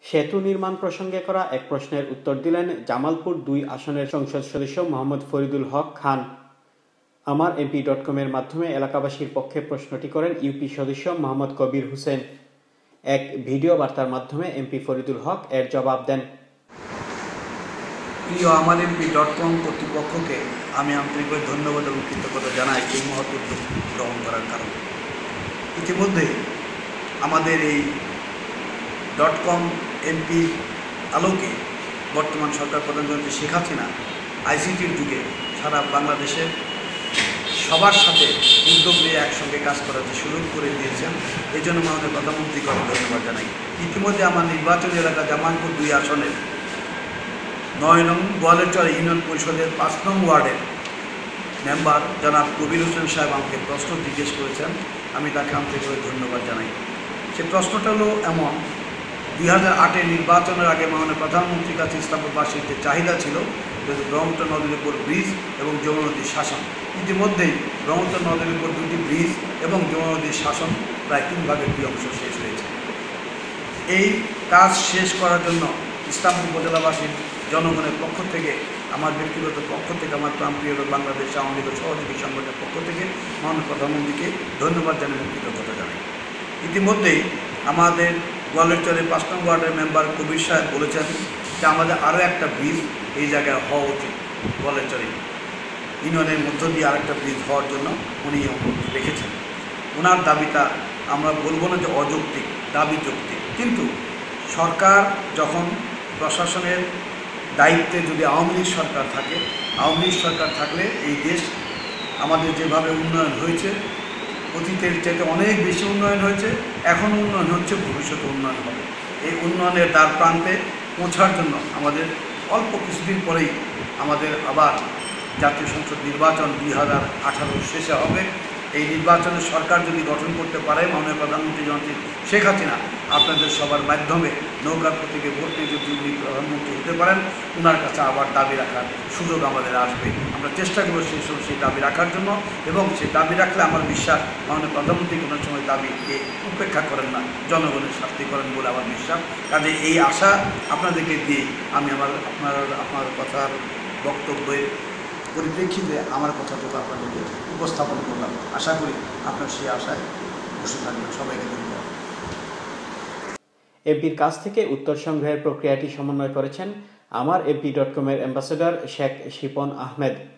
সেতু নির্মাণ প্রসঙ্গে করা এক প্রশ্নের উত্তর দিলেন জামালপুর ২ আসনের সংসদ সদস্য মোহাম্মদ ফরিদুল হক খান। আমার এমপি.com-এর মাধ্যমে এলাকাবাসীর পক্ষে প্রশ্নটি করেন ইউপি সদস্য মোহাম্মদ কবির হোসেন। এক ভিডিও বার্তার মাধ্যমে এমপি ফরিদুল হক এর জবাব দেন। প্রিয় আমার এমপি.com কর্তৃপক্ষকে আমি আন্তরিকভাবে ধন্যবাদ এবং কৃতজ্ঞতা জানাই এই মহৎ উদ্যোগ গ্রহণ করার কারণে। ইতিমধ্যে আমাদের এই .com এমপি আলোকে বর্তমান সরকার প্রধানমন্ত্রী শেখ হাসিনা আইসিটির যুগে সারা বাংলাদেশে সবার সাথে উদ্যোগ নিয়ে একসঙ্গে কাজ করার যে সুযোগ করে দিয়েছেন, এই জন্য মাননীয় প্রধানমন্ত্রীকে ধন্যবাদ জানাই। ইতিমধ্যে আমার নির্বাচনী এলাকা জামালপুর ২ আসনের ৯ নং গোয়ালেরচর ইউনিয়ন পরিষদের ৫ নং ওয়ার্ডের মেম্বার জনাব কবির হোসেন সাহেব আমাকে প্রশ্ন জিজ্ঞেস করেছেন, আমি তাকে আন্তরিকভাবে ধন্যবাদ জানাই। সে প্রশ্নটা হলো এমন, ২০০৮-এর নির্বাচনের আগে মাননীয় প্রধানমন্ত্রীর কাছে ইসলামপুরবাসীর যে চাহিদা ছিল ব্রহ্মপুত্র নদীর উপর ব্রিজ এবং যমুনা নদীর শাসন। ইতিমধ্যেই ব্রহ্মপুত্র নদীর উপর ২টি ব্রিজ এবং যমুনা নদীর শাসন প্রায় ৩ ভাগের ২ অংশ শেষ হয়েছে। এই কাজ শেষ করার জন্য ইসলামপুর উপজেলাবাসীর জনগণের পক্ষ থেকে, আমার ব্যক্তিগত পক্ষ থেকে, আমার প্রাণপ্রিয় বাংলাদেশ আওয়ামী লীগের সহযোগী সংগঠনের পক্ষ থেকে মাননীয় প্রধানমন্ত্রীকে ধন্যবাদ জানাই এবং কৃতজ্ঞতা জানাই। ইতিমধ্যেই আমাদের গোয়ালেরচরের ৫ নং ওয়ার্ডের মেম্বার কবির সাহেব বলেছেন যে আমাদের আরও একটা ব্রিজ এই জায়গায় হওয়া উচিত। গোয়ালেরচরে ইউনিয়নের মধ্য দিয়ে আরেকটা ব্রিজ হওয়ার জন্য উনি অনুরোধ রেখেছেন। ওনার দাবিটা আমরা বলবো না যে অযৌক্তিক, দাবি যৌক্তিক, কিন্তু সরকার যখন প্রশাসনের দায়িত্বে যদি আওয়ামী লীগ সরকার থাকে, আওয়ামী লীগ সরকার থাকলে এই দেশ আমাদের যেভাবে উন্নয়ন হয়েছে, অতীতের চাইতে অনেক বেশি উন্নয়ন হয়েছে, এখন উন্নয়ন হচ্ছে, ভবিষ্যতে উন্নয়ন হবে। এই উন্নয়নের দ্বার প্রান্তে পৌঁছার জন্য আমাদের অল্প কিছুদিন পরেই আমাদের আবার জাতীয় সংসদ নির্বাচন ২০১৮ শেষে হবে। এই নির্বাচনে সরকার যদি গঠন করতে পারে, মাননীয় প্রধানমন্ত্রী জননেত্রী শেখ হাসিনা আপনাদের সবার মাধ্যমে নৌকার প্রতীকে ভোট নিয়ে যদি উনি প্রধানমন্ত্রী হতে পারেন, ওনার কাছে আবার দাবি রাখার সুযোগ আমাদের আসবে। আমরা চেষ্টা করব সেই দাবি রাখার জন্য, এবং সেই দাবি রাখলে আমার বিশ্বাস মাননীয় প্রধানমন্ত্রী কোনো সময় দাবিকে উপেক্ষা করেন না, জনগণের স্বার্থে করেন বলে আমার বিশ্বাস। কাজে এই আশা আপনাদেরকে দিয়ে আমি আপনার কথার বক্তব্যের পরিপ্রেক্ষিতে আমার কথাটুকু আপনাদেরকে উপস্থাপন করলাম। আশা করি আপনার সেই আশায় বসে থাকবেন। সবাইকে ধন্যবাদ। এমপির কাছ থেকে উত্তর সংগ্রহের প্রক্রিয়াটি সমন্বয় করেছেন আমার এমপি.com-এর অ্যাম্বাসেডর শেখ শিপন আহমেদ।